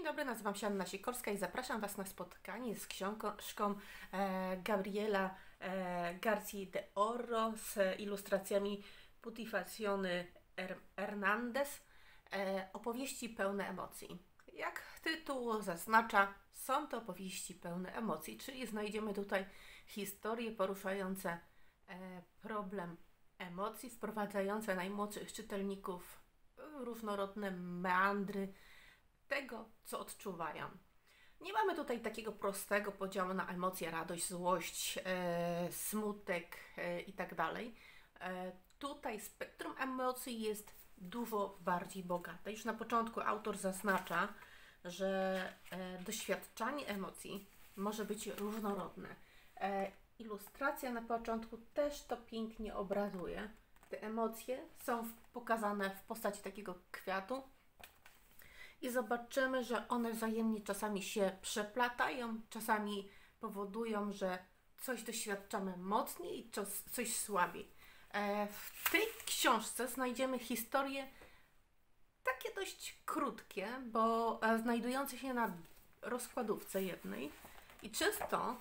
dobry, nazywam się Anna Sikorska i zapraszam Was na spotkanie z książką Gabriela García de Oro z ilustracjami Putifacciony Hernández, opowieści pełne emocji. Jak tytuł zaznacza, są to opowieści pełne emocji, czyli znajdziemy tutaj historie poruszające problem emocji, wprowadzające najmłodszych czytelników w różnorodne meandry tego, co odczuwają. Nie mamy tutaj takiego prostego podziału na emocje, radość, złość, smutek i tak dalej. Tutaj spektrum emocji jest dużo bardziej bogate. Już na początku autor zaznacza, że doświadczanie emocji może być różnorodne. Ilustracja na początku też to pięknie obrazuje. Te emocje są pokazane w postaci takiego kwiatu i zobaczymy, że one wzajemnie czasami się przeplatają, czasami powodują, że coś doświadczamy mocniej, coś słabiej. W tej książce znajdziemy historie takie dość krótkie, bo znajdujące się na rozkładówce jednej i często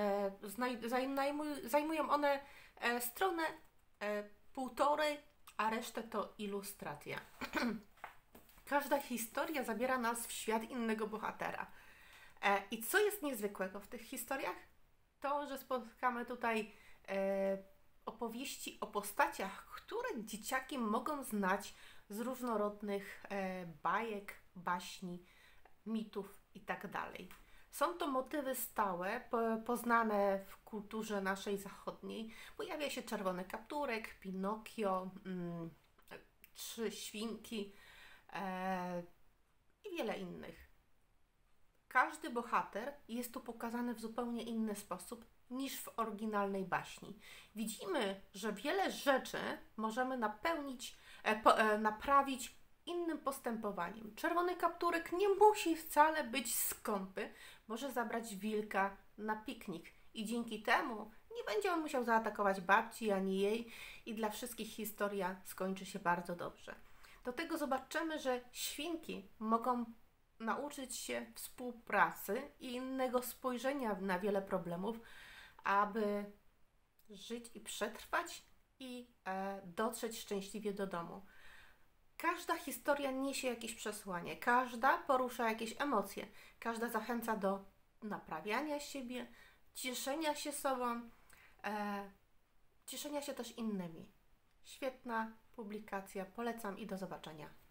zajmują one stronę półtorej, a resztę to ilustracja. Każda historia zabiera nas w świat innego bohatera. I co jest niezwykłego w tych historiach? To, że spotkamy tutaj opowieści o postaciach, które dzieciaki mogą znać z różnorodnych bajek, baśni, mitów itd. Są to motywy stałe, poznane w kulturze naszej zachodniej. Pojawia się Czerwony Kapturek, Pinokio, Trzy Świnki i wiele innych. Każdy bohater jest tu pokazany w zupełnie inny sposób niż w oryginalnej baśni. Widzimy, że wiele rzeczy możemy naprawić innym postępowaniem. Czerwony Kapturek nie musi wcale być skąpy, może zabrać wilka na piknik i dzięki temu nie będzie on musiał zaatakować babci ani jej i dla wszystkich historia skończy się bardzo dobrze. Do tego zobaczymy, że świnki mogą nauczyć się współpracy i innego spojrzenia na wiele problemów, aby żyć i przetrwać i dotrzeć szczęśliwie do domu. Każda historia niesie jakieś przesłanie, każda porusza jakieś emocje, każda zachęca do naprawiania siebie, cieszenia się sobą, cieszenia się też innymi. Świetna publikacja, polecam i do zobaczenia.